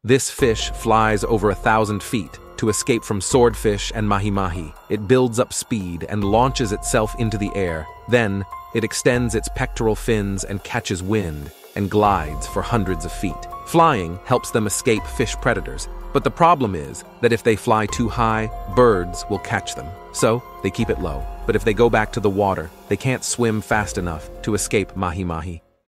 This fish flies over 1,000 feet to escape from swordfish and mahi-mahi. It builds up speed and launches itself into the air. Then, it extends its pectoral fins and catches wind and glides for hundreds of feet. Flying helps them escape fish predators, but the problem is that if they fly too high, birds will catch them. So, they keep it low. But if they go back to the water, they can't swim fast enough to escape mahi-mahi.